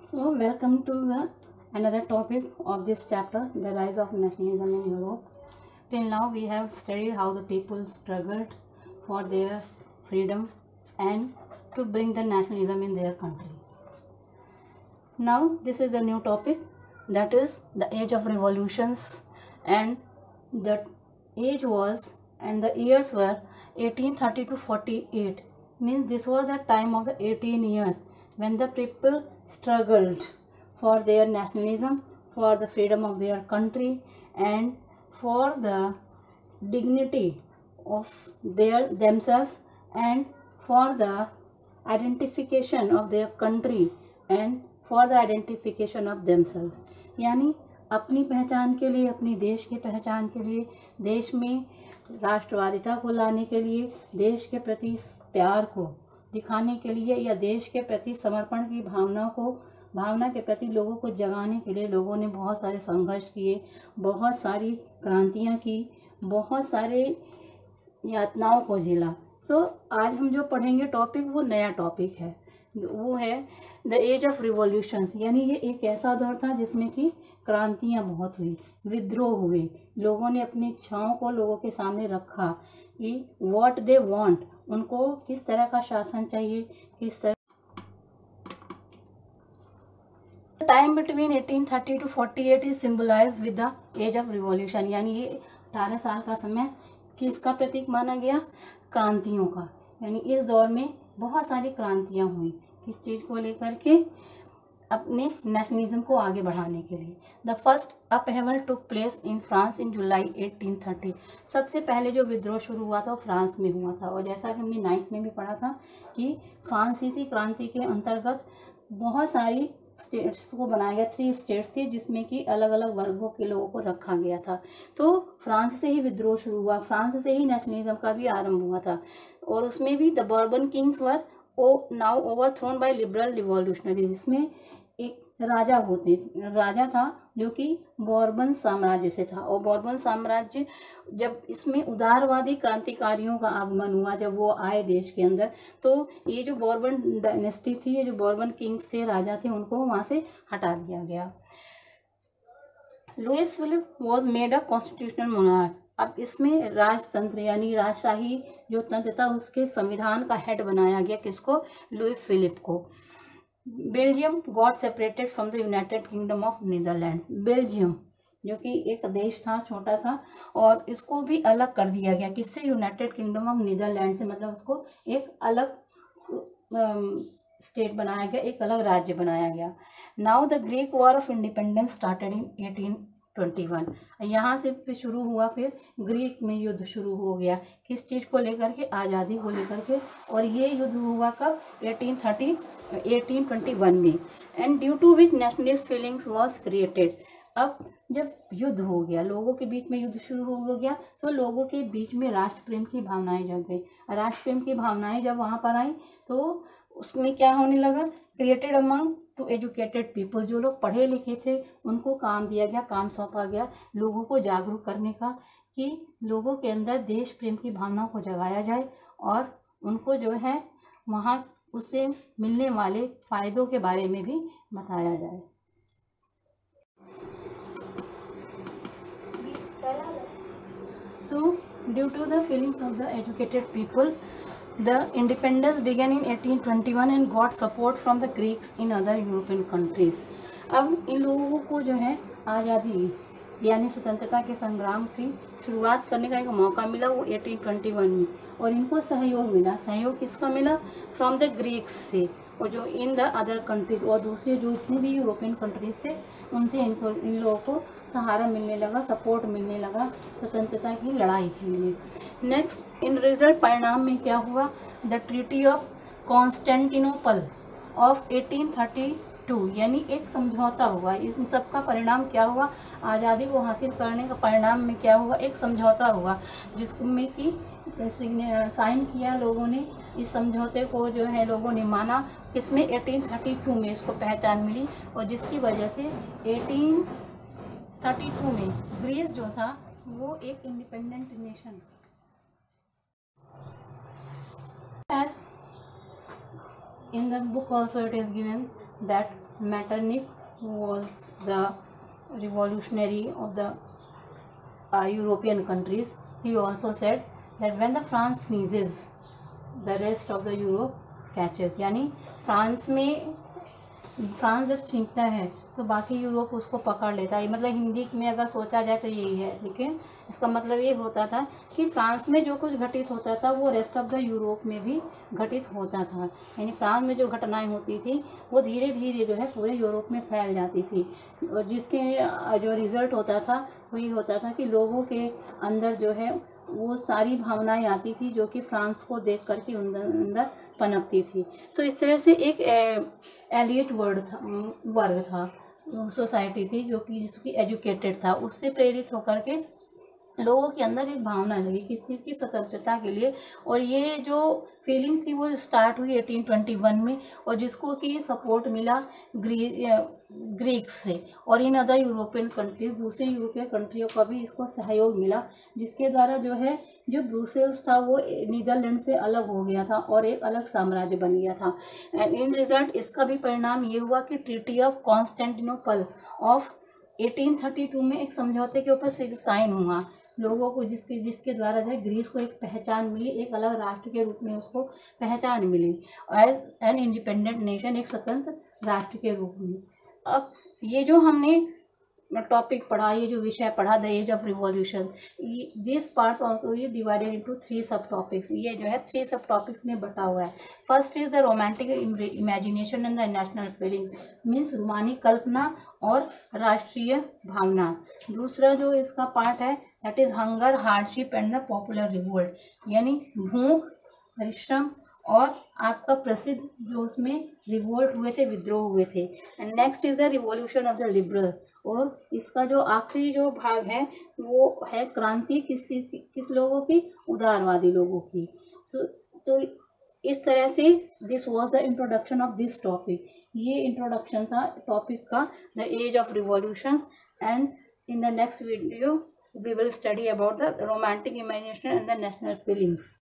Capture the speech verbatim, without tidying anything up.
So, welcome to the another topic of this chapter, the rise of nationalism in Europe. Till now, we have studied how the people struggled for their freedom and to bring the nationalism in their country. Now, this is the new topic, that is the age of revolutions, and the age was and the years were eighteen thirty to forty-eight. Means this was the time of the eighteen years when the people struggled for their nationalism, for the freedom of their country, and for the dignity of their themselves, and for the identification of their country and for the identification of themselves. यानी अपनी पहचान के लिए, अपनी देश की पहचान के लिए, देश में राष्ट्रवादिता को लाने के लिए, देश के प्रति प्यार को दिखाने के लिए या देश के प्रति समर्पण की भावना को भावना के प्रति लोगों को जगाने के लिए लोगों ने बहुत सारे संघर्ष किए, बहुत सारी क्रांतियां की, बहुत सारे यातनाओं को झेला. सो so, आज हम जो पढ़ेंगे टॉपिक वो नया टॉपिक है, वो है द एज ऑफ रिवॉल्यूशंस. यानी ये एक ऐसा दौर था जिसमें कि क्रांतियां बहुत हुई, विद्रोह हुए, लोगों ने अपनी इच्छाओं को लोगों के सामने रखा कि व्हाट दे वांट, उनको किस तरह का शासन चाहिए, किस तरह. Time between eighteen thirty to forty-eight is symbolised with the age of revolution. यानी ये अठारह साल का समय किसका प्रतीक माना गया? क्रांतियों का. यानी इस दौर में बहुत सारी क्रांतियां हुई, किस चीज़ को लेकर के? अपने नेशनलिज्म को आगे बढ़ाने के लिए. The first upheaval took place in France in July eighteen thirty. सबसे पहले जो विद्रोह शुरू हुआ था वो फ्रांस में हुआ था. और जैसा कि हमने नाइन्थ में भी पढ़ा था कि फ्रांसीसी क्रांति के अंतर्गत बहुत सारी स्टेट्स को बनाया गया. थ्री स्टेट्स थी जिसमें कि अलग अलग वर्गों के लोगों को रखा गया था. तो फ्रांस से ही विद्रोह शुरू हुआ, फ्रांस से ही नेशनलिज्म का भी आरंभ हुआ था. और उसमें भी the Bourbon kings were uh now overthrown by liberal revolutionaries. इसमें एक राजा होते राजा था जो कि बॉर्बन साम्राज्य से था. और बॉर्बन साम्राज्य जब इसमें उदारवादी क्रांतिकारियों का आगमन हुआ, जब वो आए देश के अंदर, तो ये जो बॉर्बन डायनेस्टी थी, ये जो बॉर्बन किंग्स थे, राजा थे, उनको वहाँ से हटा दिया गया. Louis Philippe was made a constitutional monarch. अब इसमें राजतंत्र यानी राजशाही जो तंत्र था उसके संविधान का हेड बनाया गया. किसको? लुइस फिलिप को. Belgium got separated from the United Kingdom of Netherlands. Belgium जो कि एक देश था छोटा सा, और इसको भी अलग कर दिया गया. किससे? यूनाइटेड किंगडम ऑफ नीदरलैंड से. मतलब उसको एक अलग स्टेट बनाया गया, एक अलग राज्य बनाया गया. Now the Greek war of independence started in eighteen twenty-one. यहाँ से फिर शुरू हुआ, फिर ग्रीक में युद्ध शुरू हो गया. किस चीज़ को लेकर के? आज़ादी को लेकर के. और ये युद्ध हुआ कब? eighteen thirty eighteen twenty-one में. And due to which nationalist feelings was created. अब जब युद्ध हो गया, लोगों के बीच में युद्ध शुरू हो गया, तो लोगों के बीच में राष्ट्र प्रेम की भावनाएं जग गई. राष्ट्र प्रेम की भावनाएं जब वहाँ पर आई तो उसमें क्या होने लगा? Created among to educated people. जो लोग पढ़े लिखे थे उनको काम दिया गया, काम सौंपा गया लोगों को जागरूक करने का, कि लोगों के अंदर देश प्रेम की भावनाओं को जगाया जाए और उनको जो है वहाँ उससे मिलने वाले फायदों के बारे में भी बताया जाए. So, due to the feelings of the educated people, the independence began in eighteen twenty-one and got support from the Greeks in other European countries. अब इन लोगों को जो है आज़ादी यानी स्वतंत्रता के संग्राम की शुरुआत करने का एक मौका मिला, वो eighteen twenty-one में. और इनको सहयोग मिला. सहयोग किसका मिला? फ्रॉम द ग्रीक्स से, और जो इन द अदर कंट्रीज, और दूसरे जो इतने भी यूरोपियन कंट्रीज से, उनसे इनको इन लोगों को सहारा मिलने लगा, सपोर्ट मिलने लगा स्वतंत्रता की लड़ाई के लिए. नेक्स्ट इन रिजल्ट परिणाम में क्या हुआ? The treaty of Constantinople of eighteen thirty-two. यानी एक समझौता हुआ. इन सब का परिणाम क्या हुआ? आज़ादी को हासिल करने का परिणाम में क्या हुआ? एक समझौता हुआ जिसमें कि साइन किया लोगों ने. इस समझौते को जो है लोगों ने माना. इसमें eighteen thirty-two में इसको पहचान मिली, और जिसकी वजह से eighteen thirty-two में ग्रीस जो था वो एक independent nation. As in the book also it is given that Metternich was the revolutionary of the uh, European countries. He also said that when the France sneezes, the rest of the Europe catches. यानी France में France जब छींकता है तो बाकी Europe उसको पकड़ लेता है। मतलब हिंदी में अगर सोचा जाए तो यही है, लेकिन इसका मतलब ये होता था कि फ्रांस में जो कुछ घटित होता था वो रेस्ट ऑफ द यूरोप में भी घटित होता था। यानी फ्रांस में जो घटनाएं होती थी वो धीरे धीरे जो है पूरे यूरोप में फैल जाती थी, और जिसके जो रिजल्ट होता था वही होता था कि लोगों के अंदर जो है वो सारी भावनाएं आती थी जो कि फ्रांस को देख करके अंदर अंदर पनपती थी। तो इस तरह से एक एलिट वर्ड था वर्ग था, सोसाइटी थी जो कि जिसकी एजुकेटेड था, उससे प्रेरित होकर के लोगों के अंदर एक भावना लगी किस चीज़ की, स्वतंत्रता के लिए। और ये जो फीलिंग्स थी वो स्टार्ट हुई एटीन ट्वेंटी वन में, और जिसको कि सपोर्ट मिला ग्री ग्रीक्स से और इन अदर यूरोपियन कंट्रीज, दूसरे यूरोपियन कंट्रियों का भी इसको सहयोग मिला, जिसके द्वारा जो है जो ब्रुसेल्स था वो नीदरलैंड से अलग हो गया था और एक अलग साम्राज्य बन गया था। एंड इन रिजल्ट इसका भी परिणाम ये हुआ कि treaty of Constantinople of eighteen thirty two में एक समझौते के ऊपर साइन हुआ, लोगों को जिसके जिसके द्वारा जो है ग्रीस को एक पहचान मिली, एक अलग राष्ट्र के रूप में उसको पहचान मिली एज एन इंडिपेंडेंट नेशन, एक स्वतंत्र राष्ट्र के रूप में। अब ये जो हमने टॉपिक पढ़ा, ये जो विषय पढ़ा the age of revolution, this parts also ये divided into three sub topics, ये जो है थ्री सब टॉपिक्स में बटा हुआ है। First is the romantic imagination and the national feelings, means रोमानी कल्पना और राष्ट्रीय भावना। दूसरा जो इसका पार्ट है that is hunger, hardship and the popular revolt, यानी भूख, परिश्रम और आपका प्रसिद्ध जो उसमें रिवोल्ट हुए थे, विद्रोह हुए थे। And next is the revolution of the liberal, और इसका जो आखिरी जो भाग है वो है क्रांति, किस चीज़ की, किस लोगों की, उदारवादी लोगों की। so, तो इस तरह से this was the introduction of this topic, ये इंट्रोडक्शन था टॉपिक का the age of revolution. And in the next video we will study about the romantic imagination and the national feelings.